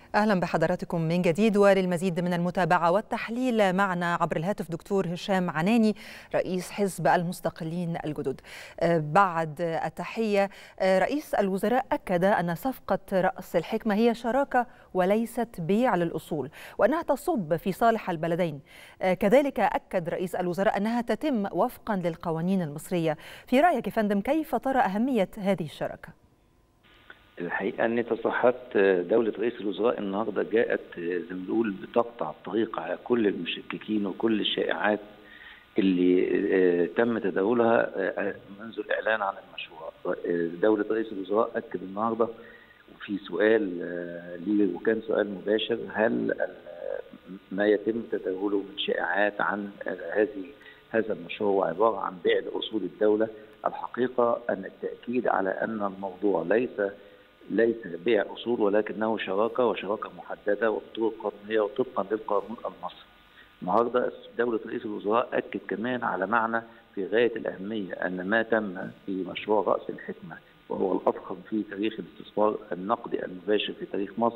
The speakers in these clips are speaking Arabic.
أهلا بحضراتكم من جديد، وللمزيد من المتابعة والتحليل معنا عبر الهاتف دكتور هشام عناني رئيس حزب المستقلين الجدد. بعد التحية، رئيس الوزراء أكد أن صفقة رأس الحكمة هي شراكة وليست بيع للأصول، وأنها تصب في صالح البلدين. كذلك أكد رئيس الوزراء أنها تتم وفقا للقوانين المصرية. في رأيك يا فندم، كيف ترى أهمية هذه الشراكة؟ الحقيقة أن تصريحات دولة رئيس الوزراء النهاردة جاءت زي ما بنقول بتقطع الطريق على كل المشككين وكل الشائعات اللي تم تداولها منذ الإعلان عن المشروع. دولة رئيس الوزراء أكد النهاردة، وفي سؤال ليه وكان سؤال مباشر: هل ما يتم تداوله من شائعات عن هذا المشروع عبارة عن بيع لأصول الدولة؟ الحقيقة أن التأكيد على أن الموضوع ليس بيع أصول، ولكنه شراكة، وشراكة محددة وبطرق قانونية وطبقا للقانون المصري. النهارده دولة رئيس الوزراء أكد كمان على معنى في غاية الأهمية، أن ما تم في مشروع رأس الحكمة وهو الأضخم في تاريخ الاستثمار النقدي المباشر في تاريخ مصر،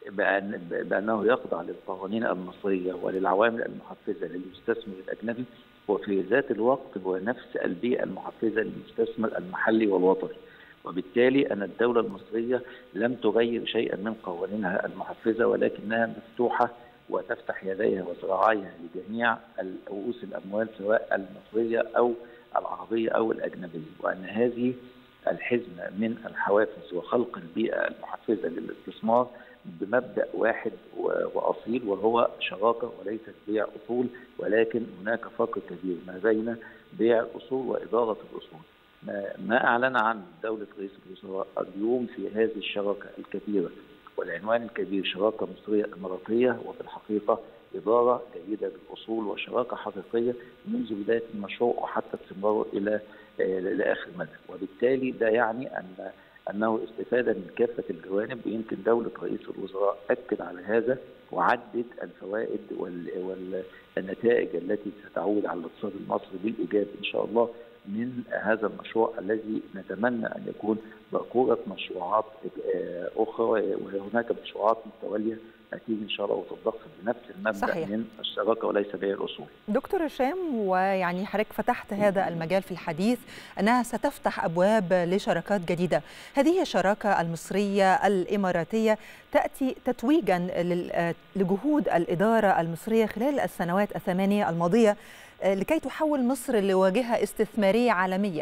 بأنه يخضع للقوانين المصرية وللعوامل المحفزة للمستثمر الأجنبي، وفي ذات الوقت هو نفس البيئة المحفزة للمستثمر المحلي والوطني. وبالتالي أن الدولة المصرية لم تغير شيئا من قوانينها المحفزة، ولكنها مفتوحة وتفتح يديها وذراعيها لجميع رؤوس الأموال سواء المصرية أو العربية أو الأجنبية، وأن هذه الحزمة من الحوافز وخلق البيئة المحفزة للاستثمار بمبدأ واحد وأصيل، وهو شراكة وليست بيع أصول. ولكن هناك فرق كبير ما بين بيع الأصول وإدارة الأصول. ما أعلن عن دولة رئيس الوزراء اليوم في هذه الشراكة الكبيرة والعنوان الكبير شراكة مصرية إماراتية، وفي الحقيقة إدارة جيدة للأصول وشراكة حقيقية منذ بداية المشروع وحتى استمراره إلى آخر مدى. وبالتالي ده يعني أنه استفادة من كافة الجوانب، ويمكن دولة رئيس الوزراء أكد على هذا وعدت الفوائد والنتائج التي ستعود على الاقتصاد المصري بالإيجاب إن شاء الله من هذا المشروع الذي نتمنى أن يكون باقورة مشروعات أخرى، وهناك مشروعات متوالية هتيجي إن شاء الله وتتضخم بنفس المبدأ. صحيح. من الشراكة وليس بيع الأصول. دكتور هشام، ويعني حضرتك فتحت هذا المجال في الحديث أنها ستفتح أبواب لشراكات جديدة. هذه الشراكة المصرية الإماراتية تأتي تتويجا لجهود الإدارة المصرية خلال السنوات الثمانية الماضية لكي تحول مصر لواجهة استثمارية عالمية.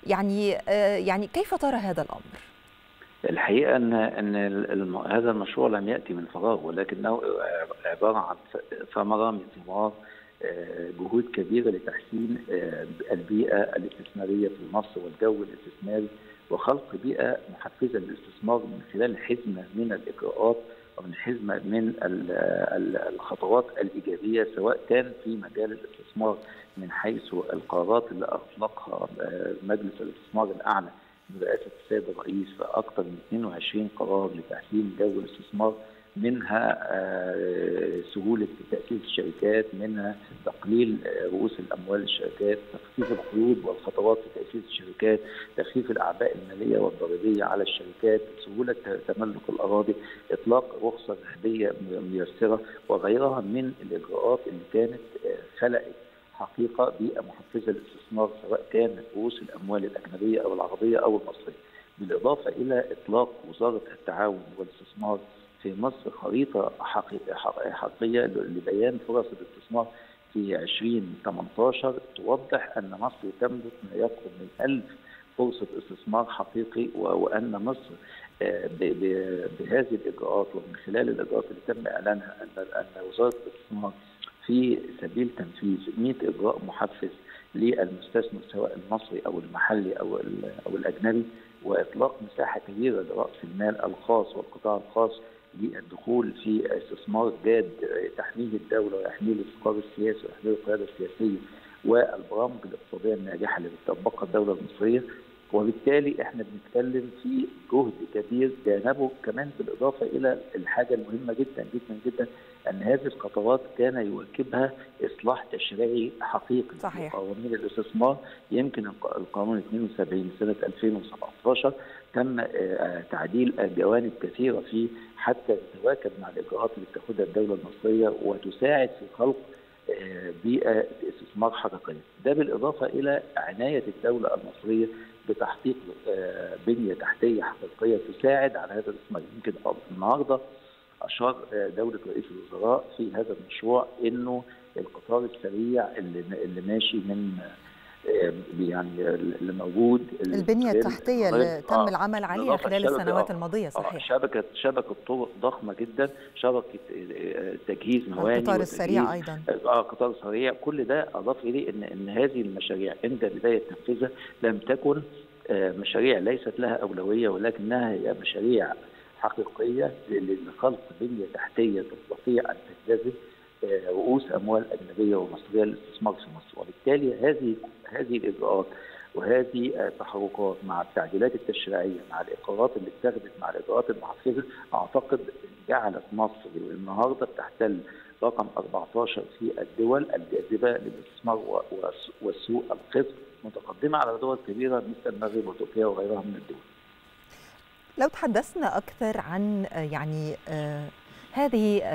يعني كيف ترى هذا الأمر؟ الحقيقة أن هذا المشروع لم يأتي من فراغ، ولكنه عبارة عن ثمرة من ثمار جهود كبيرة لتحسين البيئة الاستثمارية في مصر والجو الاستثماري وخلق بيئة محفزة للاستثمار من خلال حزمة من الإجراءات ومن حزمة من الخطوات الإيجابية، سواء كان في مجال الاستثمار من حيث القرارات اللي أطلقها مجلس الاستثمار الأعلى برئاسة السيد الرئيس في أكثر من 22 قرار لتحسين جو الاستثمار، منها سهولة تأسيس الشركات، منها تقليل رؤوس الأموال للشركات، تخفيف القيود والخطوات في تأسيس الشركات، تخفيف الأعباء المالية والضريبية على الشركات، سهولة تملك الأراضي، إطلاق رخصة ذهبية ميسرة، وغيرها من الإجراءات اللي كانت خلقت حقيقة بيئة محفزة للاستثمار سواء كان رؤوس الأموال الأجنبية أو العربية أو المصرية. بالإضافة إلى إطلاق وزارة التعاون والاستثمار في مصر خريطة حقيقية لبيان فرص الاستثمار في 2018 توضح أن مصر تملك ما يقرب من 1000 فرصة استثمار حقيقي، وأن مصر بهذه الإجراءات ومن خلال الإجراءات اللي تم إعلانها أن وزارة الاستثمار في سبيل تنفيذ 100 إجراء محفز للمستثمر سواء المصري أو المحلي أو الأجنبي، وإطلاق مساحة كبيرة لرأس المال الخاص والقطاع الخاص للدخول في استثمار جاد تحميه الدولة ويحميه الاستقرار السياسي ويحميه القيادة السياسية والبرامج الاقتصادية الناجحة اللي بتطبقها الدولة المصرية. وبالتالي احنا بنتكلم في جهد كبير جانبه كمان، بالاضافه الى الحاجه المهمه جدا جدا جدا ان هذه الخطوات كان يواكبها اصلاح تشريعي حقيقي. صحيح. قوانين الاستثمار، يمكن القانون 72 سنه 2017 تم تعديل جوانب كثيره فيه حتى تتواكب مع الاجراءات اللي بتاخدها الدوله المصريه وتساعد في خلق بيئه استثمار حقيقيه. ده بالاضافه الى عنايه الدوله المصريه بتحقيق بنيه تحتيه حقيقيه تساعد على هذا الاستثمار. يمكن النهارده اشار دوله رئيس الوزراء في هذا المشروع انه القطار السريع اللي ماشي من يعني اللي موجود البنيه التحتيه اللي تم العمل عليها خلال السنوات الماضيه. صحيح. شبكه طرق ضخمه جدا، شبكه تجهيز موانئ، القطار السريع ايضا، قطار سريع. كل ده اضاف اليه ان هذه المشاريع عند بدايه تنفيذها لم تكن مشاريع ليست لها اولويه، ولكنها هي مشاريع حقيقيه لخلق بنيه تحتيه تستطيع ان تجذب رؤوس اموال اجنبيه ومصريه للاستثمار في مصر. وبالتالي هذه الاجراءات وهذه التحركات مع التعديلات التشريعيه مع الاقرارات اللي اتخذت مع الاجراءات المحفزه، اعتقد جعلت مصر النهارده بتحتل رقم 14 في الدول الجاذبه للاستثمار والسوق القطر، متقدمه على دول كبيره مثل المغرب وتركيا وغيرها من الدول. لو تحدثنا اكثر عن هذه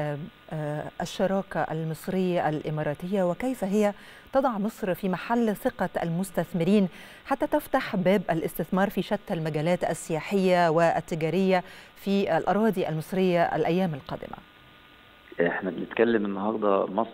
الشراكة المصرية الإماراتية وكيف هي تضع مصر في محل ثقة المستثمرين حتى تفتح باب الاستثمار في شتى المجالات السياحية والتجارية في الأراضي المصرية الأيام القادمة. احنا بنتكلم النهارده مصر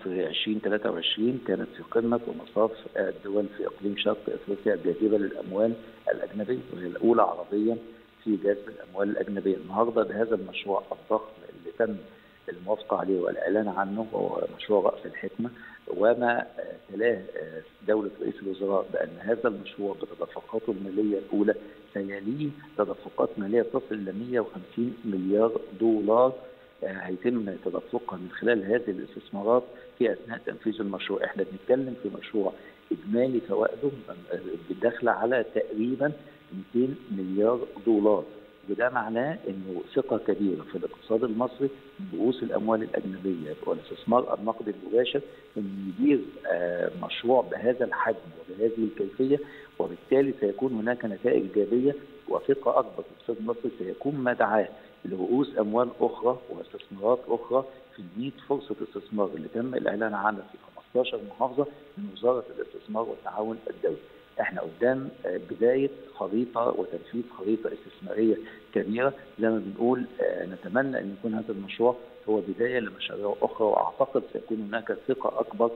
2023 كانت في قمة ومصاف الدول في إقليم شرق أفريقيا الجاذبة للأموال الأجنبية، وهي الأولى عربيا في جذب الأموال الأجنبية. النهارده بهذا المشروع الضخم اللي تم الموافقة عليه والإعلان عنه، وهو مشروع رأس الحكمة، وما تلاه دولة رئيس الوزراء بأن هذا المشروع بتدفقاته المالية الأولى سيليه تدفقات مالية تصل إلى 150 مليار دولار هيتم تدفقها من خلال هذه الاستثمارات في أثناء تنفيذ المشروع. احنا بنتكلم في مشروع إجمالي فوائده داخله على تقريبا 200 مليار دولار، وده معناه انه ثقه كبيره في الاقتصاد المصري برؤوس الاموال الاجنبيه والاستثمار النقدي المباشر ان يدير مشروع بهذا الحجم وبهذه الكيفيه، وبالتالي سيكون هناك نتائج ايجابيه وثقه اكبر في الاقتصاد المصري، سيكون مدعاه لرؤوس اموال اخرى واستثمارات اخرى في 100 فرصه استثمار اللي تم الاعلان عنها في 15 محافظه من وزاره الاستثمار والتعاون الدولي. احنا قدام بدايه خريطه وتنفيذ خريطه استثماريه كبيره، زي ما بنقول نتمنى ان يكون هذا المشروع هو بدايه لمشاريع اخرى، واعتقد سيكون هناك ثقه اكبر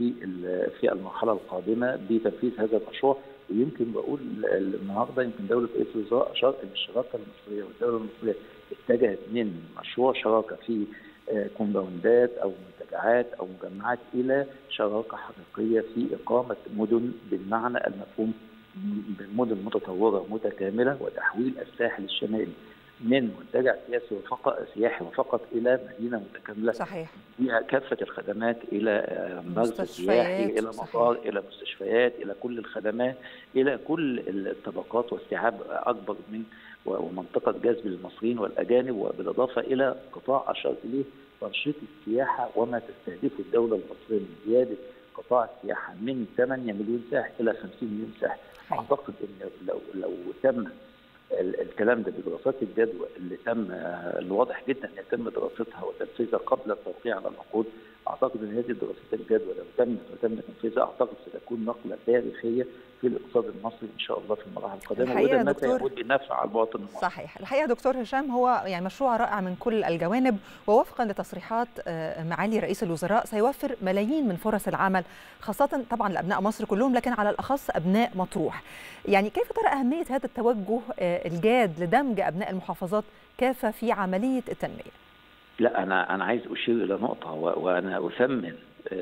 في المرحله القادمه بتنفيذ هذا المشروع. ويمكن بقول النهارده يمكن دوله رئيس الوزراء اشار ان الشراكه المصريه والدوله المصريه اتجهت من مشروع شراكه في كومباوندات او منتجعات او مجمعات الى شراكه حقيقيه في اقامه مدن بالمعنى المفهوم، بمدن متطوره متكامله، وتحويل الساحل الشمالي من منتجع سياحي وفقط الى مدينه متكامله. صحيح. فيها كافه الخدمات، الى مركز سياحي، الى مطار، الى مستشفيات، الى كل الخدمات، الى كل الطبقات، واستيعاب اكبر من ومنطقه جذب للمصريين والاجانب، وبالاضافه الى قطاع اشار اليه تنشيط السياحه وما تستهدفه الدوله المصريه من زياده قطاع السياحه من 8 مليون سائح الى 50 مليون سائح. اعتقد ان لو تم الكلام ده بدراسات الجدوى اللي الواضح جدا ان يتم دراستها وتنفيذها قبل التوقيع على العقود، اعتقد ان هذه دراسات الجدوى لو تمت وتم تنفيذها اعتقد ستكون نقله تاريخيه في الاقتصاد المصري ان شاء الله في المراحل القادمه، وده ما سيعود بالنفع على المواطن المصري. صحيح. الحقيقه دكتور هشام هو يعني مشروع رائع من كل الجوانب، ووفقا لتصريحات معالي رئيس الوزراء سيوفر ملايين من فرص العمل، خاصه طبعا لابناء مصر كلهم، لكن على الاخص ابناء مطروح. يعني كيف ترى اهميه هذا التوجه الجاد لدمج ابناء المحافظات كافه في عمليه التنميه؟ لا، انا عايز اشير الى نقطه، وانا اثمن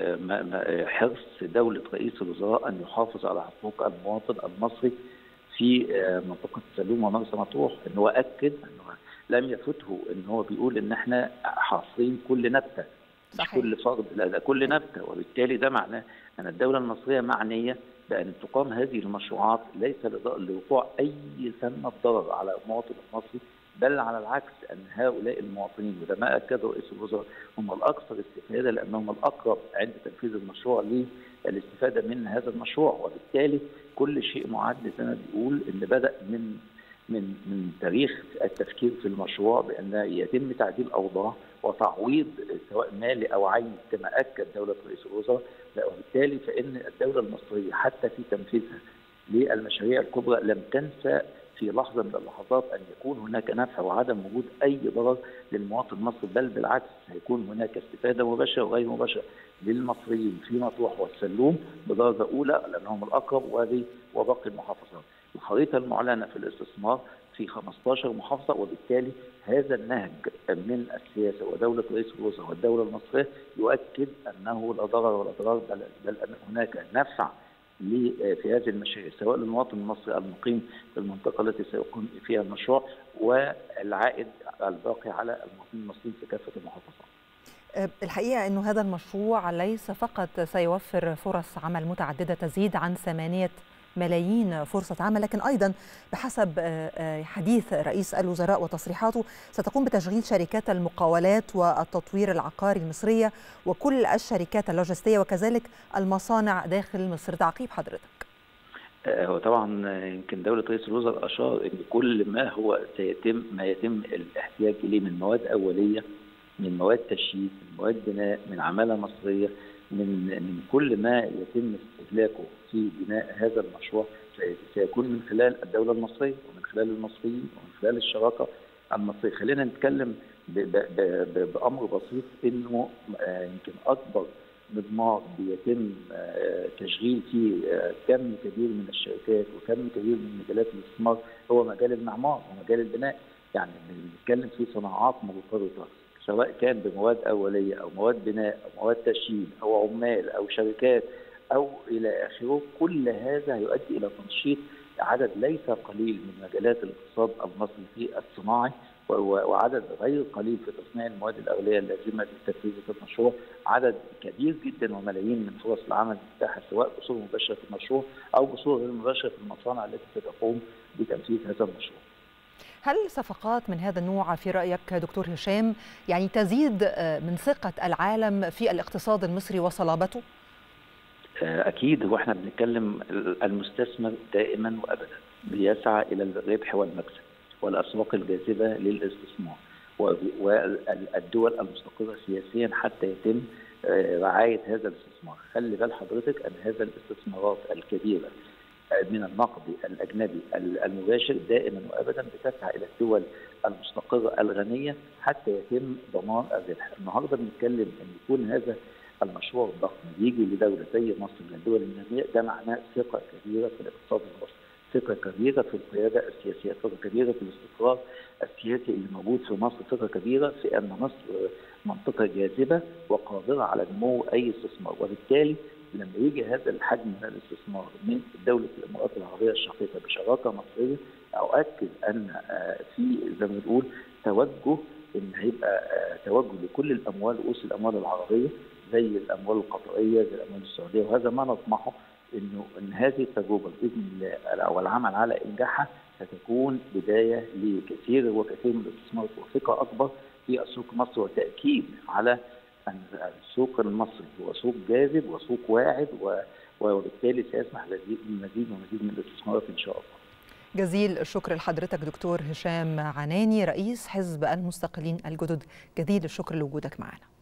حرص دولة رئيس الوزراء أن يحافظ على حقوق المواطن المصري في منطقة سلوم ومرسى مطروح. إن هو أكد أنه لم يفته إن هو بيقول إن إحنا حاصرين كل نبتة، مش كل فرد، لا ده كل نبتة، وبالتالي ده معناه أن الدولة المصرية معنية بأن تقام هذه المشروعات ليس لوقوع أي ثمة ضرر على المواطن المصري، بل على العكس أن هؤلاء المواطنين، وده ما أكده رئيس الوزراء، هم الأكثر استفادة لأنهم الأقرب عند تنفيذ المشروع للاستفادة من هذا المشروع. وبالتالي كل شيء معد زي ما بيقول إن بدأ من تاريخ التفكير في المشروع بأن يتم تعديل أوضاع وتعويض سواء مالي أو عيني كما أكد دولة رئيس الوزراء. وبالتالي فإن الدولة المصرية حتى في تنفيذها للمشاريع الكبرى لم تنسى في لحظة من اللحظات أن يكون هناك نفع وعدم وجود أي ضرر للمواطن المصري، بل بالعكس هيكون هناك استفادة مباشرة وغير مباشرة للمصريين في مطروح والسلوم بدرجة أولى لأنهم الأقرب وباقي المحافظات. الخريطة المعلنة في الاستثمار في 15 محافظة، وبالتالي هذا النهج من السياسة ودولة رئيس الوزراء والدولة المصرية يؤكد أنه لا ضرر ولا ضرار، بل أن هناك نفع في هذه المشاريع سواء للمواطن المصري المقيم في المنطقة التي سيقوم فيها المشروع والعائد الباقي على المواطنين المصريين في كافة المحافظات. الحقيقة أنه هذا المشروع ليس فقط سيوفر فرص عمل متعددة تزيد عن 8 ملايين فرصة عمل، لكن أيضا بحسب حديث رئيس الوزراء وتصريحاته ستقوم بتشغيل شركات المقاولات والتطوير العقاري المصرية وكل الشركات اللوجستية وكذلك المصانع داخل مصر. تعقيب حضرتك؟ هو طبعا يمكن دولة رئيس الوزراء أشار أن كل ما هو ما يتم الاحتياج إليه من مواد أولية، من مواد تشييد، من مواد بناء، من عمالة مصرية، من كل ما يتم استهلاكه في بناء هذا المشروع سيكون من خلال الدولة المصرية ومن خلال المصريين ومن خلال الشراكة المصرية. خلينا نتكلم بأمر بسيط إنه يمكن أكبر مضمار بيتم تشغيل فيه كم كبير من الشركات وكم كبير من مجالات الاستثمار هو مجال المعمار ومجال البناء. يعني بنتكلم في صناعات مرتبطة سواء كان بمواد أولية أو مواد بناء أو مواد تشييد أو عمال أو شركات أو إلى آخره. كل هذا يؤدي إلى تنشيط عدد ليس قليل من مجالات الاقتصاد المصري في الصناعي وعدد غير قليل في تصنيع المواد الأولية اللازمة لتنفيذ المشروع. عدد كبير جدا وملايين من فرص العمل المتاحة سواء بصورة مباشرة في المشروع أو بصورة غير مباشرة في المصانع التي ستقوم بتنفيذ هذا المشروع. هل صفقات من هذا النوع في رأيك دكتور هشام يعني تزيد من ثقة العالم في الاقتصاد المصري وصلابته؟ أكيد. هو احنا بنتكلم المستثمر دائما وأبدا بيسعى إلى الربح والمكسب والأسواق الجاذبة للاستثمار والدول المستقرة سياسيا حتى يتم رعاية هذا الاستثمار. خلي بال حضرتك أن هذا الاستثمارات الكبيرة من النقد الأجنبي المباشر دائما وأبدا بتسعى إلى الدول المستقرة الغنية حتى يتم ضمان الربح. النهارده بنتكلم أن يكون هذا المشروع الضخم يجي لدولة زي مصر من الدول النامية، ده معناه ثقة كبيرة في الاقتصاد المصري، ثقة كبيرة في القيادة السياسية، ثقة كبيرة في الاستقرار السياسي اللي موجود في مصر، ثقة كبيرة في أن مصر منطقة جاذبة وقادرة على نمو أي استثمار. وبالتالي لما يجي هذا الحجم من الاستثمار من دولة الإمارات العربية الشقيقة بشراكة مصرية، أؤكد أن في زي ما بنقول توجه إن هيبقى توجه لكل الأموال رؤوس الأموال العربية زي الأموال القطرية زي الأموال السعودية، وهذا ما نطمحه إن هذه التجربة بإذن الله والعمل على إنجاحها ستكون بداية لكثير وكثير من الاستثمار وثقة أكبر في السوق المصري وتأكيد على أن السوق المصري هو سوق جاذب وسوق واعد وبالتالي سيسمح بمزيد ومزيد من الاستثمارات إن شاء الله. جزيل الشكر لحضرتك دكتور هشام عناني رئيس حزب المستقلين الجدد، جزيل الشكر لوجودك معنا.